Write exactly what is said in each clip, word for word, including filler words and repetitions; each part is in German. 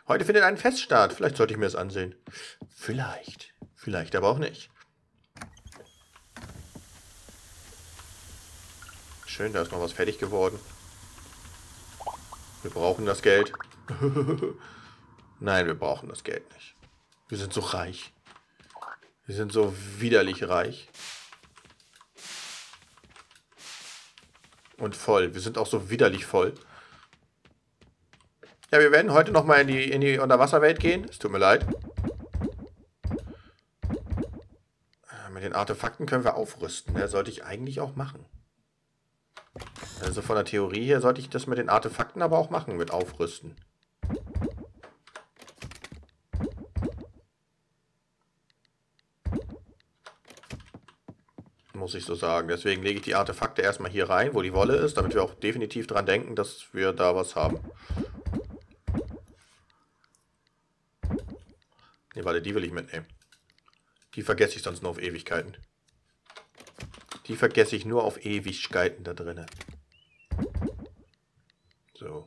Heute findet ein Fest statt. Vielleicht sollte ich mir das ansehen. Vielleicht. Vielleicht aber auch nicht. Schön, da ist noch was fertig geworden. Wir brauchen das Geld. Nein, wir brauchen das Geld nicht. Wir sind so reich. Wir sind so widerlich reich. Und voll. Wir sind auch so widerlich voll. Ja, wir werden heute nochmal in die, in die Unterwasserwelt gehen. Es tut mir leid. Mit den Artefakten können wir aufrüsten. Das sollte ich eigentlich auch machen. Also von der Theorie her sollte ich das mit den Artefakten aber auch machen, mit Aufrüsten. Muss ich so sagen. Deswegen lege ich die Artefakte erstmal hier rein, wo die Wolle ist, damit wir auch definitiv dran denken, dass wir da was haben. Ne, warte, die will ich mitnehmen. Die vergesse ich sonst nur auf Ewigkeiten. Die vergesse ich nur auf Ewigkeiten da drinnen. So.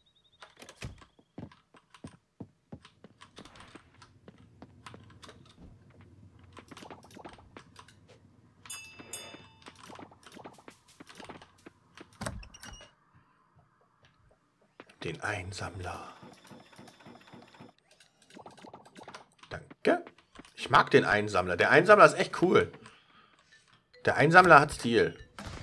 Den Einsammler. Danke. Ich mag den Einsammler. Der Einsammler ist echt cool. Der Einsammler hat Stil.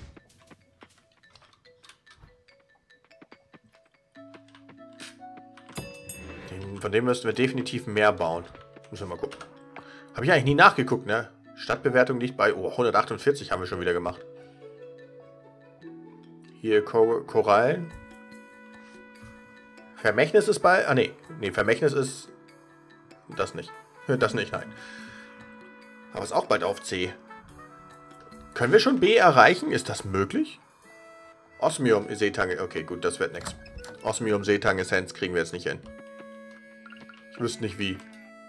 Den, von dem müssten wir definitiv mehr bauen. Müssen wir mal gucken. Habe ich eigentlich nie nachgeguckt, ne? Stadtbewertung liegt bei... Oh, hundertachtundvierzig haben wir schon wieder gemacht. Hier Kor Korallen. Vermächtnis ist bei... Ah, nee. Nee, Vermächtnis ist... Das nicht. Das nicht, nein. Aber ist auch bald auf C. Können wir schon B erreichen? Ist das möglich? Osmium Seetange. Okay, gut, das wird nichts. Osmium Seetange Essenz kriegen wir jetzt nicht hin. Ich wüsste nicht wie.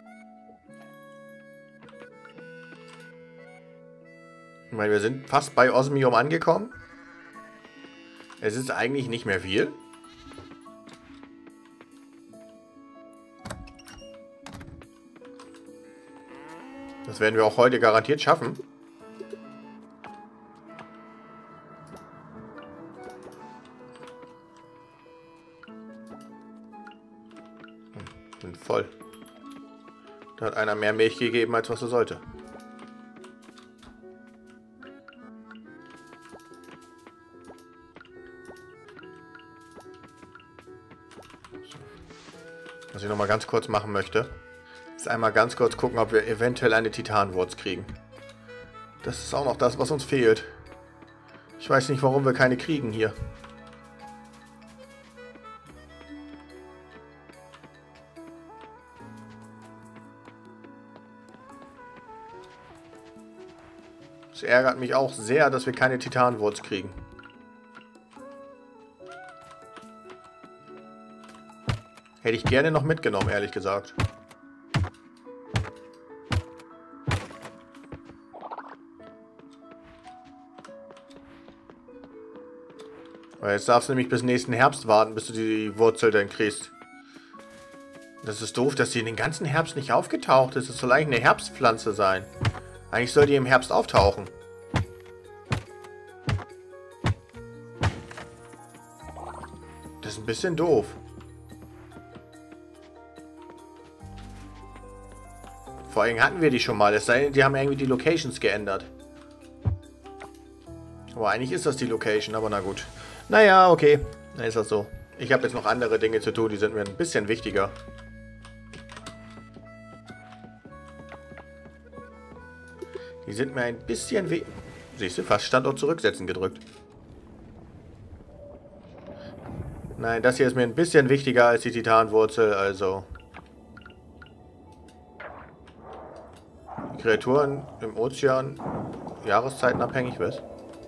Ich meine, wir sind fast bei Osmium angekommen. Es ist eigentlich nicht mehr viel. Das werden wir auch heute garantiert schaffen. Bin voll. Da hat einer mehr Milch gegeben, als was er sollte. Was ich noch mal ganz kurz machen möchte, ist einmal ganz kurz gucken, ob wir eventuell eine Titanwurz kriegen. Das ist auch noch das, was uns fehlt. Ich weiß nicht, warum wir keine kriegen hier. Es ärgert mich auch sehr, dass wir keine Titanwurz kriegen. Hätte ich gerne noch mitgenommen, ehrlich gesagt. Weil jetzt darfst du nämlich bis nächsten Herbst warten, bis du die Wurzel dann kriegst. Das ist doof, dass die den ganzen Herbst nicht aufgetaucht ist. Das soll eigentlich eine Herbstpflanze sein. Eigentlich soll die im Herbst auftauchen. Das ist ein bisschen doof. Vor allem hatten wir die schon mal. Es sei denn, die haben irgendwie die Locations geändert. Aber eigentlich ist das die Location, aber na gut. Naja, okay. Dann ist das so. Ich habe jetzt noch andere Dinge zu tun, die sind mir ein bisschen wichtiger. Die sind mir ein bisschen weh... Siehst du, fast Standort zurücksetzen gedrückt. Nein, das hier ist mir ein bisschen wichtiger als die Titanwurzel, also... Die Kreaturen im Ozean jahreszeitenabhängig, was?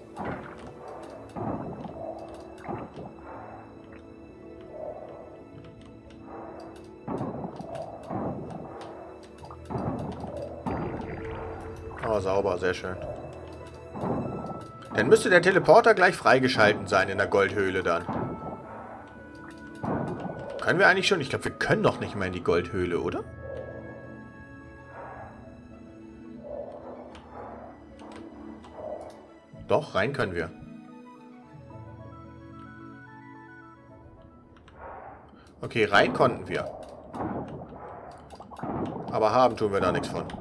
Oh, sauber, sehr schön. Dann müsste der Teleporter gleich freigeschalten sein in der Goldhöhle dann. Können wir eigentlich schon? Ich glaube, wir können noch nicht mal in die Goldhöhle, oder? Doch, rein können wir. Okay, rein konnten wir. Aber haben tun wir da nichts von.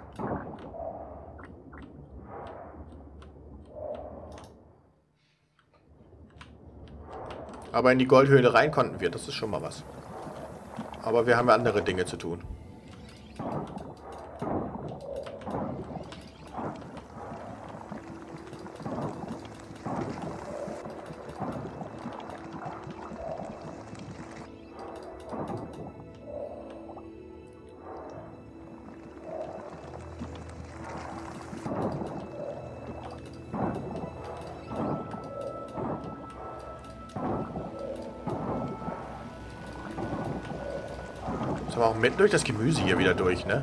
Aber in die Goldhöhle rein konnten wir. Das ist schon mal was. Aber wir haben ja andere Dinge zu tun. Aber auch mitten durch das Gemüse hier wieder durch, ne?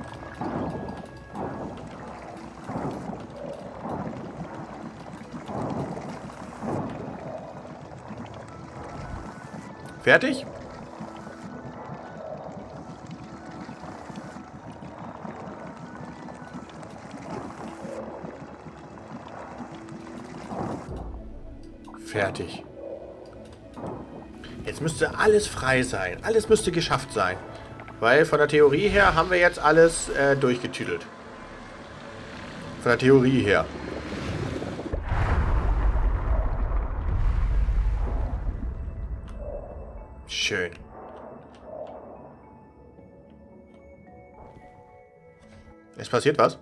Fertig? Fertig. Jetzt müsste alles frei sein. Alles müsste geschafft sein. Weil von der Theorie her haben wir jetzt alles äh, durchgetüdelt. Von der Theorie her. Schön. Es passiert was?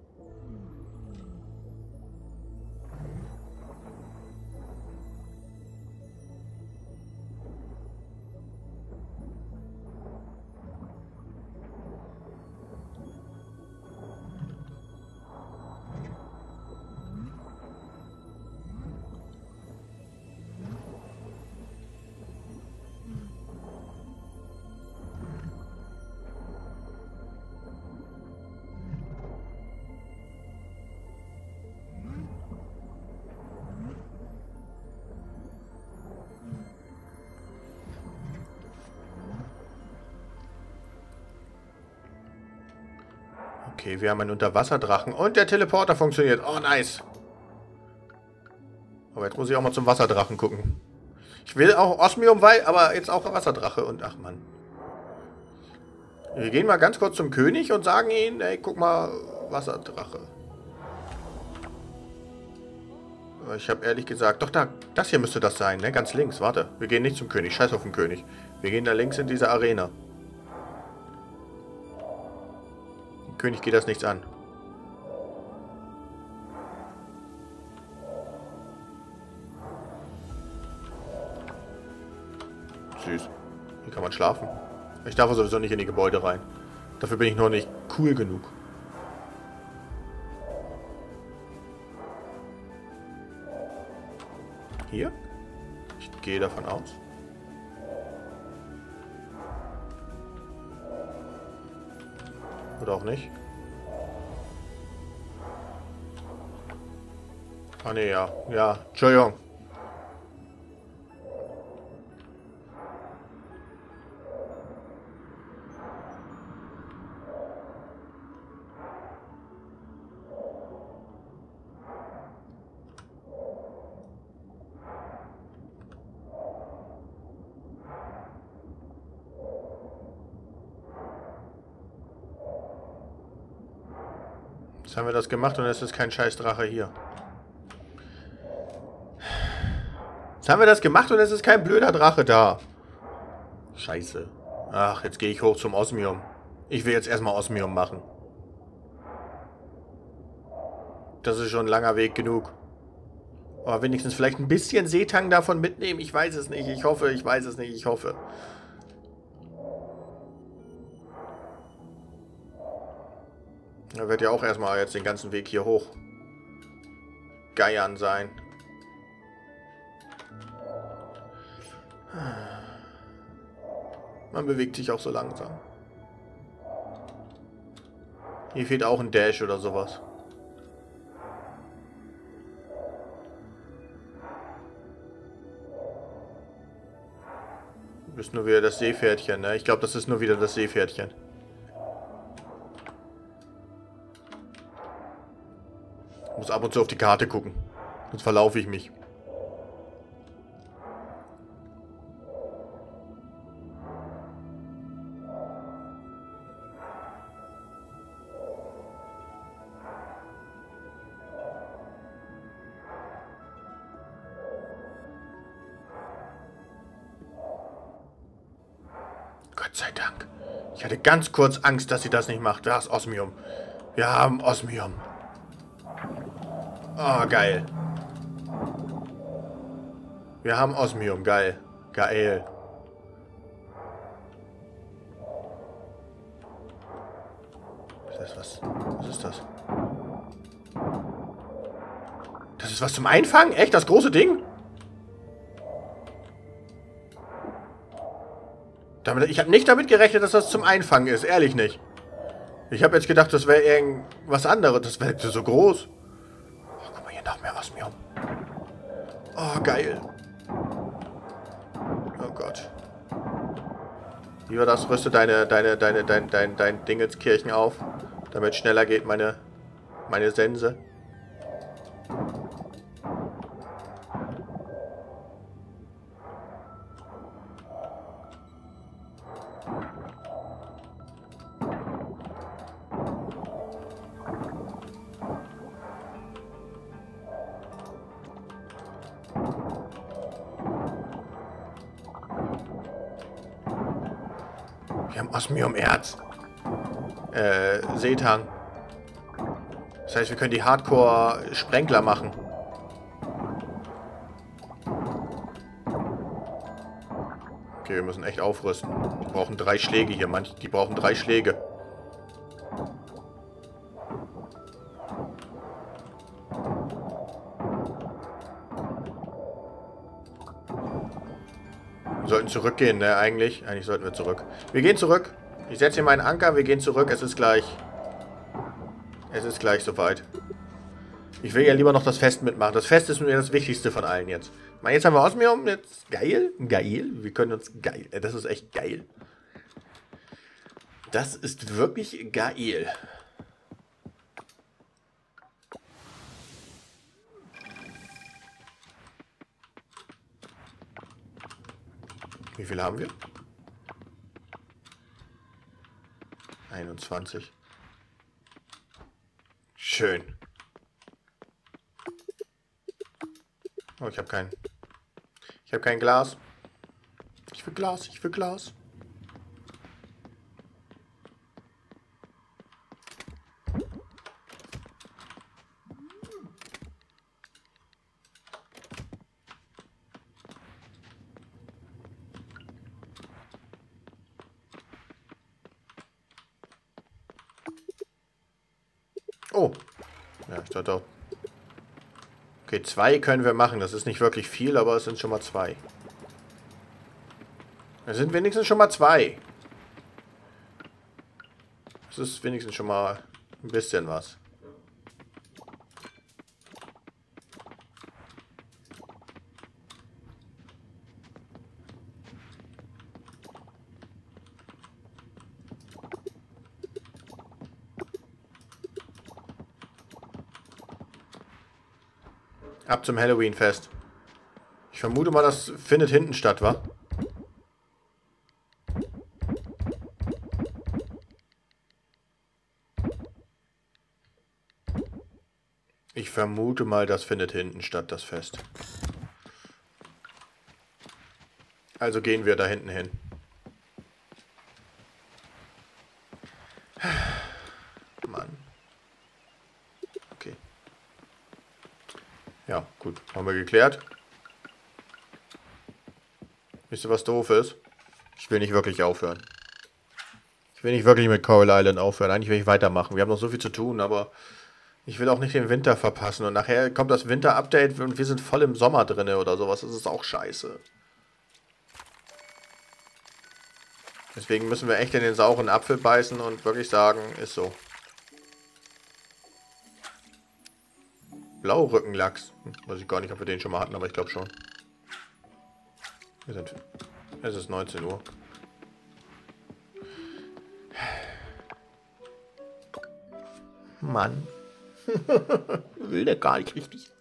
Okay, wir haben einen Unterwasserdrachen und der Teleporter funktioniert. Oh, nice. Aber jetzt muss ich auch mal zum Wasserdrachen gucken. Ich will auch Osmium, weil, aber jetzt auch Wasserdrache und ach Mann. Wir gehen mal ganz kurz zum König und sagen ihm, ey, guck mal, Wasserdrache. Aber ich habe ehrlich gesagt, doch da, das hier müsste das sein, ne? Ganz links, warte. Wir gehen nicht zum König, scheiß auf den König. Wir gehen da links in diese Arena. König geht das nichts an. Süß. Hier kann man schlafen. Ich darf sowieso nicht in die Gebäude rein. Dafür bin ich noch nicht cool genug. Hier? Ich gehe davon aus. Oder auch nicht. Ah ne, ja. Ja, Entschuldigung. Jetzt haben wir das gemacht und es ist kein scheiß Drache hier. Jetzt haben wir das gemacht und es ist kein blöder Drache da. Scheiße. Ach, jetzt gehe ich hoch zum Osmium. Ich will jetzt erstmal Osmium machen. Das ist schon ein langer Weg genug. Aber wenigstens vielleicht ein bisschen Seetang davon mitnehmen. Ich weiß es nicht. Ich hoffe, ich weiß es nicht. Ich hoffe. Er wird ja auch erstmal jetzt den ganzen Weg hier hoch geiern sein. Man bewegt sich auch so langsam. Hier fehlt auch ein Dash oder sowas. Ist nur wieder das Seepferdchen, ne? Ich glaube, das ist nur wieder das Seepferdchen. Ich muss ab und zu auf die Karte gucken. Sonst verlaufe ich mich. Gott sei Dank. Ich hatte ganz kurz Angst, dass sie das nicht macht. Da ist Osmium. Wir haben Osmium. Oh, geil. Wir haben Osmium. Geil. Geil. Das ist was. Was ist das? Das ist was zum Einfangen? Echt? Das große Ding? Damit, ich habe nicht damit gerechnet, dass das zum Einfangen ist. Ehrlich nicht. Ich habe jetzt gedacht, das wäre irgendwas anderes. Das wäre so groß. Oh, guck mal, hier noch mehr Osmium. Oh, geil. Oh Gott. Wie war das? Rüste deine, deine, deine, dein, dein, dein Dingenskirchen auf. Damit schneller geht meine, meine Sense. Wir haben Osmium-Erz. Äh, Seetang. Das heißt, wir können die Hardcore-Sprenkler machen. Okay, wir müssen echt aufrüsten. Die brauchen drei Schläge hier. Manche, die brauchen drei Schläge. Wir sollten zurückgehen, ne, eigentlich. Eigentlich sollten wir zurück. Wir gehen zurück. Ich setze hier meinen Anker, wir gehen zurück. Es ist gleich. Es ist gleich soweit. Ich will ja lieber noch das Fest mitmachen. Das Fest ist mir das Wichtigste von allen jetzt. Mal, jetzt haben wir Osmium. Jetzt geil. Geil. Wir können uns geil. Das ist echt geil. Das ist wirklich geil. Wie viel haben wir? einundzwanzig. Schön. Oh, ich habe kein... Ich habe kein Glas. Ich will Glas, ich will Glas. Oh. Ja, ich dachte auch. Okay, zwei können wir machen. Das ist nicht wirklich viel, aber es sind schon mal zwei. Es sind wenigstens schon mal zwei. Es ist wenigstens schon mal ein bisschen was. Ab zum Halloween-Fest. Ich vermute mal, das findet hinten statt, wa? Ich vermute mal, das findet hinten statt, das Fest. Also gehen wir da hinten hin. Mann. Okay. Ja, gut. Haben wir geklärt. Wisst ihr, was doof ist? Ich will nicht wirklich aufhören. Ich will nicht wirklich mit Coral Island aufhören. Eigentlich will ich weitermachen. Wir haben noch so viel zu tun, aber ich will auch nicht den Winter verpassen. Und nachher kommt das Winter-Update und wir sind voll im Sommer drin oder sowas. Das ist auch scheiße. Deswegen müssen wir echt in den sauren Apfel beißen und wirklich sagen, ist so. Blaurückenlachs. Hm, weiß ich gar nicht, ob wir den schon mal hatten, aber ich glaube schon. Wir sind Es ist neunzehn Uhr. Mann. Will der gar nicht richtig.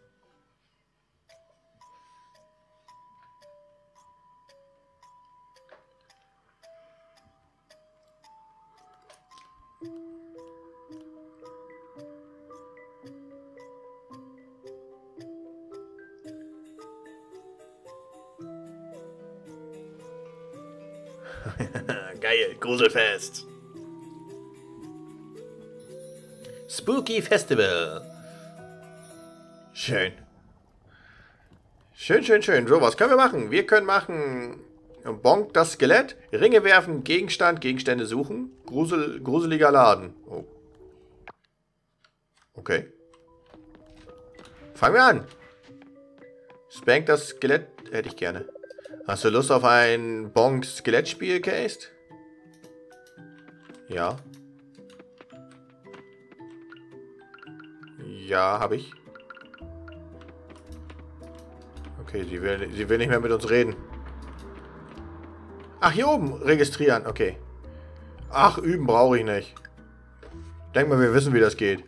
Geil, Gruselfest. Spooky Festival. Schön. Schön, schön, schön. So, was können wir machen? Wir können machen Bonk das Skelett, Ringe werfen, Gegenstand, Gegenstände suchen, Grusel, gruseliger Laden. Oh. Okay. Fangen wir an. Spank das Skelett hätte ich gerne. Hast du Lust auf ein Bonk-Skelettspiel, Case? Ja. Ja, habe ich. Okay, sie will, sie will nicht mehr mit uns reden. Ach, hier oben registrieren. Okay. Ach, üben brauche ich nicht. Denk mal, wir wissen, wie das geht.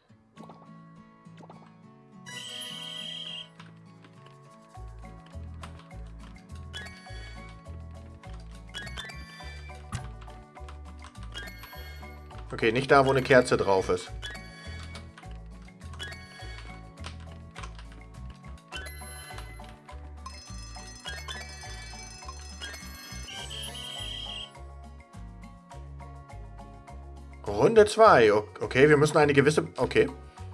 Okay, nicht da, wo eine Kerze drauf ist. Runde zwei. Okay, wir müssen eine gewisse... Okay.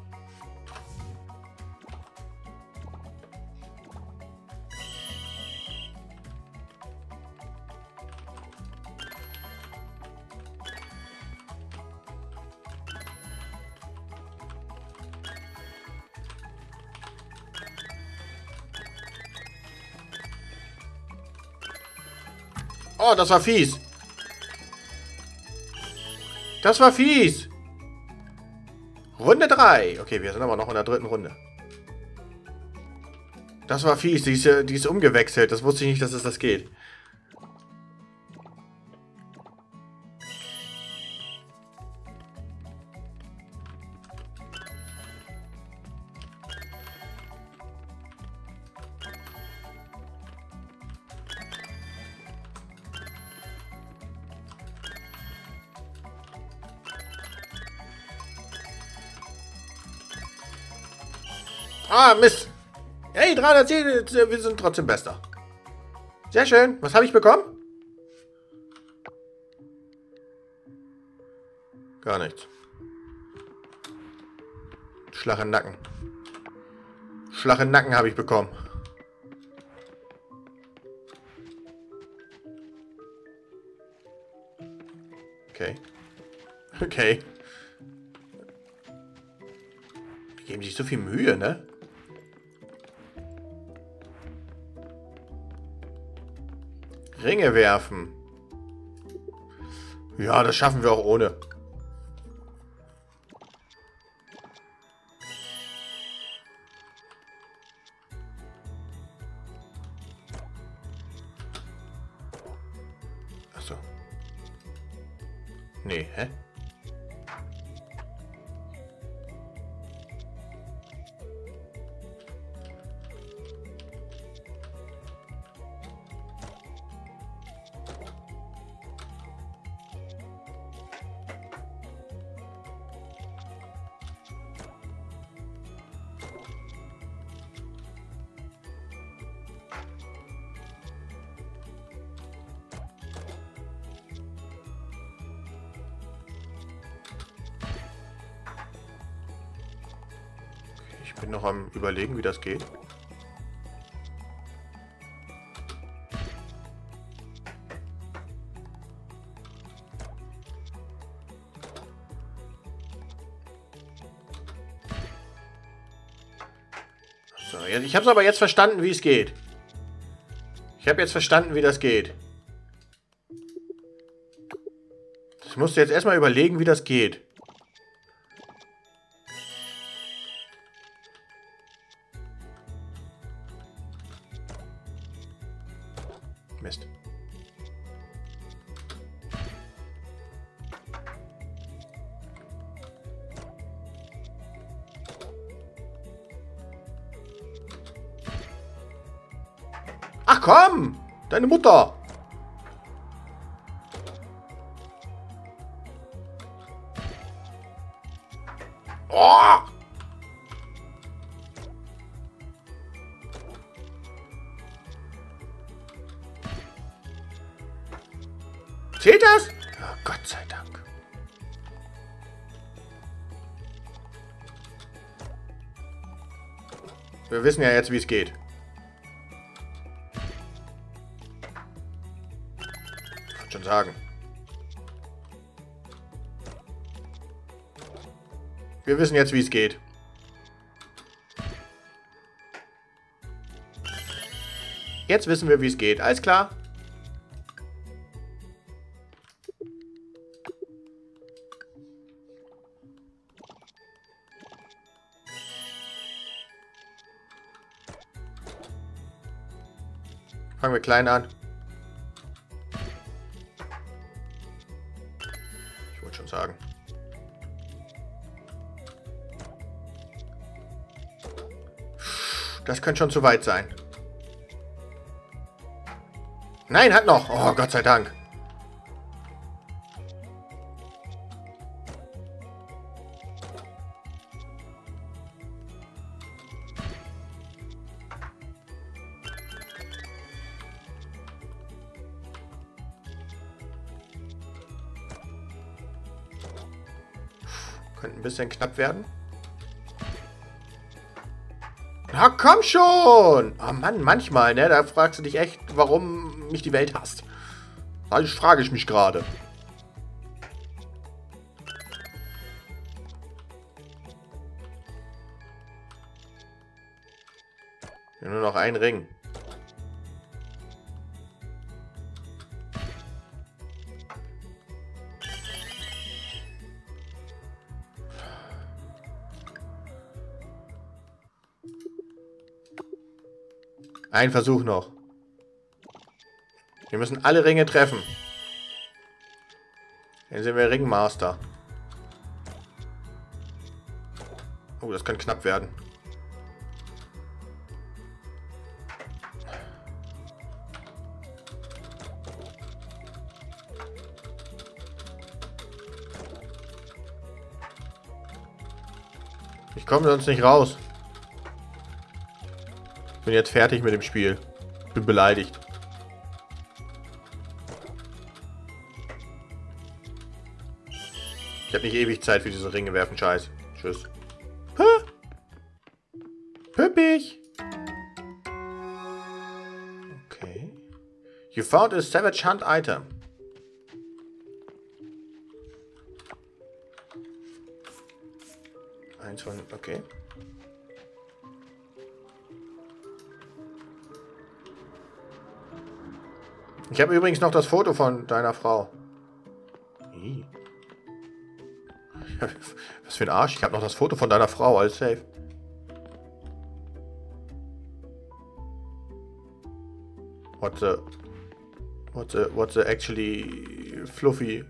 Oh, das war fies. Das war fies. Runde drei. Okay, wir sind aber noch in der dritten Runde. Das war fies. Die ist, die ist umgewechselt. Das wusste ich nicht, dass es das geht. Ah, Mist. Hey, dreihundertzehn, wir sind trotzdem Bester. Sehr schön. Was habe ich bekommen? Gar nichts. Schlag in den Nacken. Schlag in den Nacken habe ich bekommen. Okay. Okay. Die geben sich so viel Mühe, ne? Ringe werfen. Ja, das schaffen wir auch ohne. Achso. Nee, hä? Ich bin noch am Überlegen, wie das geht. So, ich habe es aber jetzt verstanden, wie es geht. Ich habe jetzt verstanden, wie das geht. Ich musste jetzt erstmal überlegen, wie das geht. Mist. Ach komm! Deine Mutter! Oh! Zählt das? Oh, Gott sei Dank. Wir wissen ja jetzt, wie es geht. Ich wollte schon sagen. Wir wissen jetzt, wie es geht. Jetzt wissen wir, wie es geht. Alles klar. Fangen wir klein an. Ich wollte schon sagen. Das könnte schon zu weit sein. Nein, hat noch. Oh, Gott sei Dank. Könnte ein bisschen knapp werden. Na komm schon! Oh Mann, manchmal, ne? Da fragst du dich echt, warum mich die Welt hasst. Das frage ich mich gerade. Nur noch ein Ring. Ein Versuch noch. Wir müssen alle Ringe treffen. Dann sind wir Ringmaster. Oh, das kann knapp werden. Ich komme sonst nicht raus. Ich bin jetzt fertig mit dem Spiel. Bin beleidigt. Ich habe nicht ewig Zeit für diese Ringe werfen. Scheiß. Tschüss. Hä? Püppig. Okay. You found a Savage Hunt item. Eins von... Okay. Ich habe übrigens noch das Foto von deiner Frau. Ih. Was für ein Arsch. Ich habe noch das Foto von deiner Frau als safe. What the... What the... What the actually... Fluffy...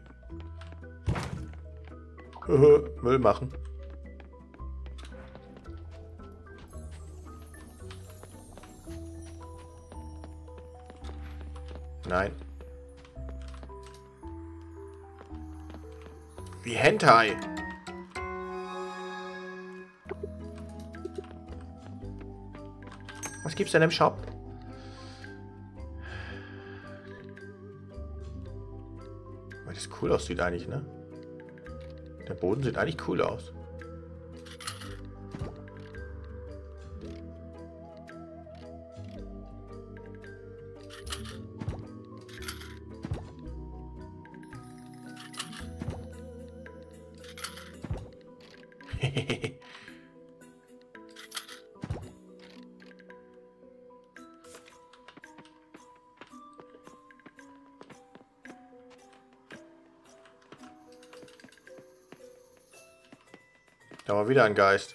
Müll machen. Nein. Wie Hentai. Was gibt's denn im Shop? Weil das cool aussieht eigentlich, ne? Der Boden sieht eigentlich cool aus. Da war wieder ein Geist.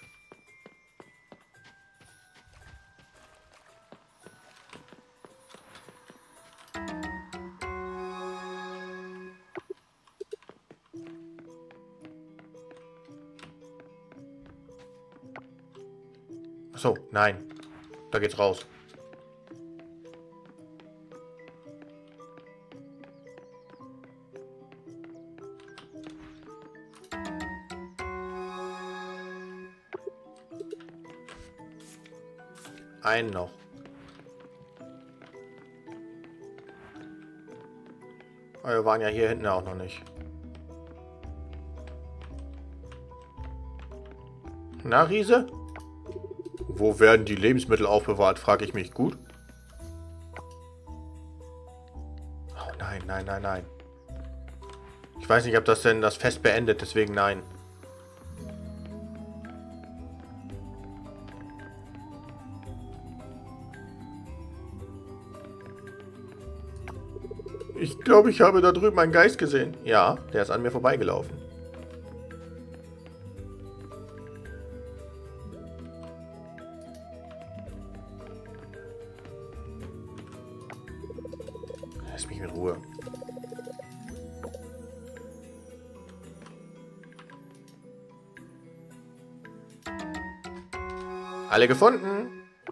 Achso, nein. Da geht's raus. einen noch. Aber wir waren ja hier hinten auch noch nicht. Na, Riese? Wo werden die Lebensmittel aufbewahrt, frage ich mich. Gut. Oh nein, nein, nein, nein. Ich weiß nicht, ob das denn das Fest beendet, deswegen nein. Ich glaube, ich habe da drüben einen Geist gesehen. Ja, der ist an mir vorbeigelaufen. Lass mich in Ruhe. Alle gefunden.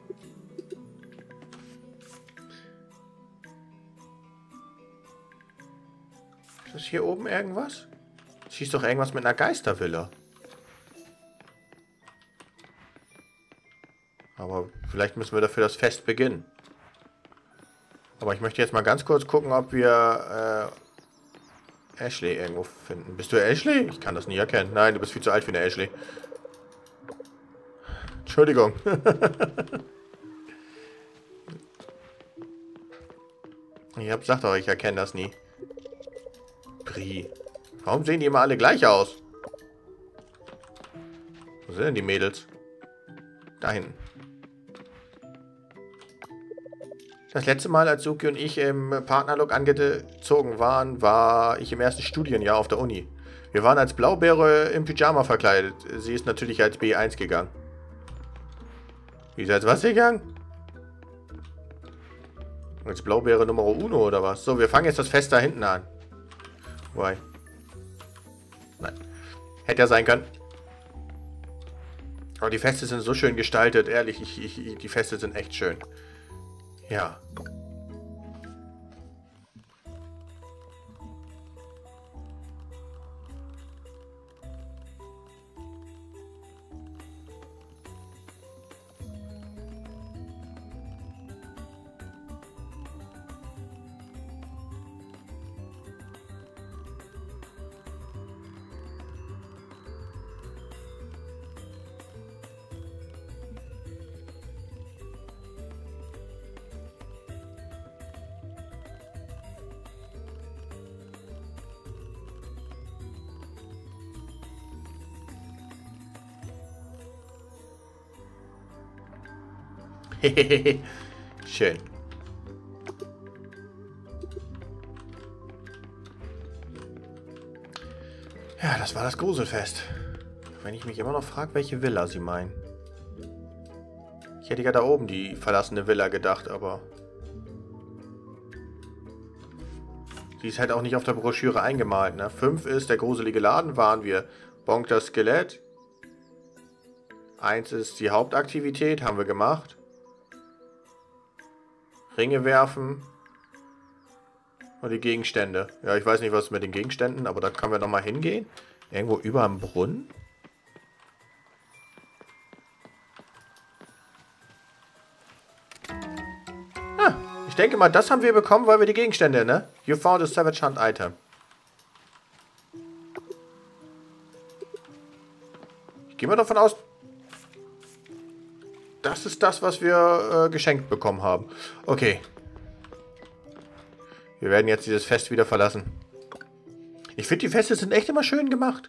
Ist das hier oben irgendwas? Schießt doch irgendwas mit einer Geistervilla. Aber vielleicht müssen wir dafür das Fest beginnen. Aber ich möchte jetzt mal ganz kurz gucken, ob wir äh, Ashley irgendwo finden. Bist du Ashley? Ich kann das nie erkennen. Nein, du bist viel zu alt für eine Ashley. Entschuldigung. Ich hab gesagt doch, ich erkenne das nie. Brie. Warum sehen die immer alle gleich aus? Wo sind denn die Mädels? Da hinten. Das letzte Mal, als Suki und ich im Partnerlook angezogen waren, war ich im ersten Studienjahr auf der Uni. Wir waren als Blaubeere im Pyjama verkleidet. Sie ist natürlich als B eins gegangen. Wie ist als was gegangen? Als Blaubeere Nummer Uno oder was? So, wir fangen jetzt das Fest da hinten an. Why? Nein. Hätte ja sein können. Aber die Feste sind so schön gestaltet. Ehrlich, ich, ich, die Feste sind echt schön. Ja. Schön. Ja, das war das Gruselfest. Wenn ich mich immer noch frage, welche Villa sie meinen. Ich hätte ja da oben die verlassene Villa gedacht, aber... Sie ist halt auch nicht auf der Broschüre eingemalt, ne? fünf ist der gruselige Laden, waren wir. Bonk das Skelett. eins ist die Hauptaktivität, haben wir gemacht. Ringe werfen. Und die Gegenstände. Ja, ich weiß nicht, was mit den Gegenständen, aber da können wir nochmal hingehen. Irgendwo über am Brunnen. Ah, ich denke mal, das haben wir bekommen, weil wir die Gegenstände, ne? You found a Savage Hunt Item. Ich gehe mal davon aus, das ist das, was wir äh, geschenkt bekommen haben. Okay. Wir werden jetzt dieses Fest wieder verlassen. Ich finde, die Feste sind echt immer schön gemacht.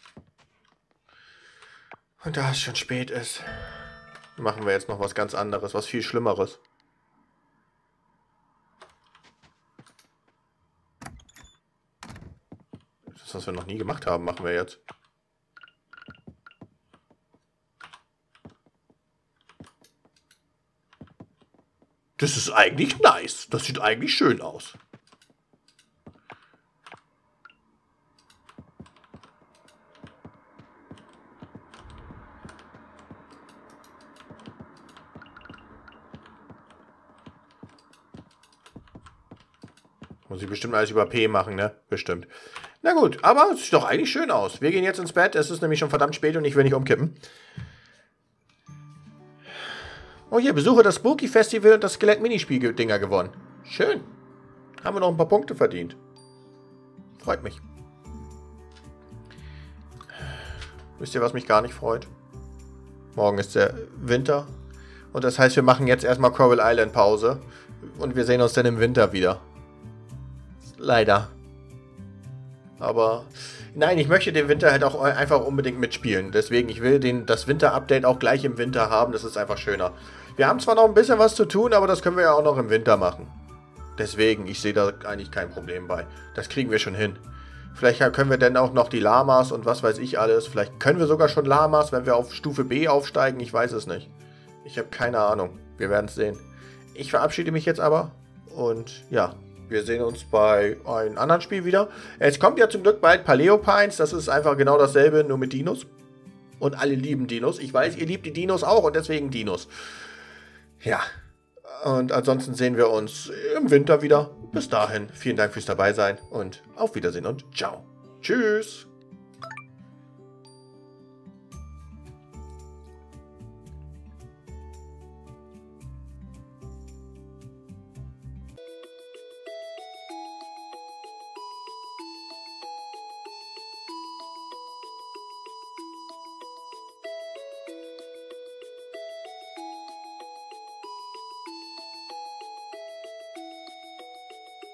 Und da es schon spät ist, machen wir jetzt noch was ganz anderes, was viel Schlimmeres. Das, was wir noch nie gemacht haben, machen wir jetzt. Das ist eigentlich nice. Das sieht eigentlich schön aus. Muss ich bestimmt alles über P machen, ne? Bestimmt. Na gut, aber es sieht doch eigentlich schön aus. Wir gehen jetzt ins Bett. Es ist nämlich schon verdammt spät und ich will nicht umkippen. Oh, hier, besuche das Spooky Festival und das Skelett-Minispiel-Dinger gewonnen. Schön. Haben wir noch ein paar Punkte verdient. Freut mich. Wisst ihr, was mich gar nicht freut? Morgen ist der Winter. Und das heißt, wir machen jetzt erstmal Coral Island Pause. Und wir sehen uns dann im Winter wieder. Leider. Aber nein, ich möchte den Winter halt auch einfach unbedingt mitspielen. Deswegen, ich will den, das Winter-Update auch gleich im Winter haben. Das ist einfach schöner. Wir haben zwar noch ein bisschen was zu tun, aber das können wir ja auch noch im Winter machen. Deswegen, ich sehe da eigentlich kein Problem bei. Das kriegen wir schon hin. Vielleicht können wir dann auch noch die Lamas und was weiß ich alles. Vielleicht können wir sogar schon Lamas, wenn wir auf Stufe B aufsteigen. Ich weiß es nicht. Ich habe keine Ahnung. Wir werden es sehen. Ich verabschiede mich jetzt aber. Und ja, wir sehen uns bei einem anderen Spiel wieder. Es kommt ja zum Glück bald Paleo Pines. Das ist einfach genau dasselbe, nur mit Dinos. Und alle lieben Dinos. Ich weiß, ihr liebt die Dinos auch und deswegen Dinos. Ja. Und ansonsten sehen wir uns im Winter wieder. Bis dahin, vielen Dank fürs Dabeisein und auf Wiedersehen und ciao. Tschüss.